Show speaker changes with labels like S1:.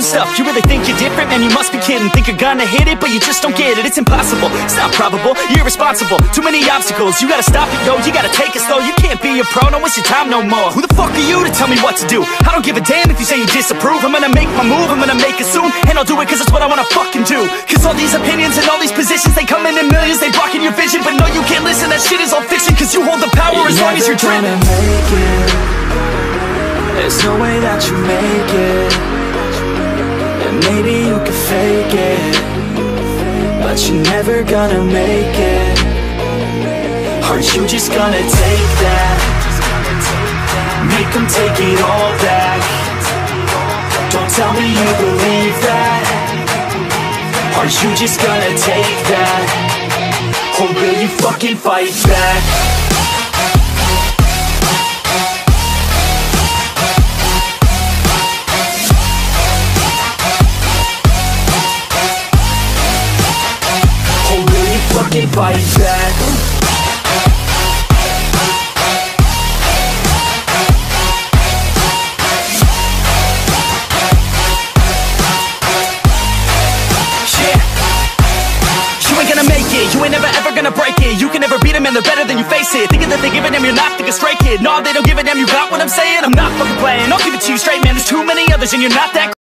S1: stuff. You really think you're different? Man, you must be kidding. Think you're gonna hit it, but you just don't get it. It's impossible, it's not probable, you're irresponsible. Too many obstacles, you gotta stop it, yo. You gotta take it slow, you can't be a pro. Don't waste your time no more. Who the fuck are you to tell me what to do? I don't give a damn if you say you disapprove. I'm gonna make my move, I'm gonna make it soon. And I'll do it cause it's what I wanna fucking do. Cause all these opinions and all these positions, they come in millions, they blocking your vision. But no, you can't listen, that shit is all fiction. Cause you hold the power as long as you're dreaming.
S2: There's no way that you make it. And maybe you can fake it, but you're never gonna make it. Aren't you just gonna take that? Make them take it all back. Don't tell me you believe that. Aren't you just gonna take that? Or will you fucking fight back? Fight back. Yeah. You ain't gonna make it, you ain't never ever gonna break it. You can never beat them and they're better than you, face it. Thinking that they give a damn, you're not, think a straight kid. No, they don't give a damn, you got what I'm saying? I'm not fucking playing, I'll give it to you straight, man. There's too many others and you're not that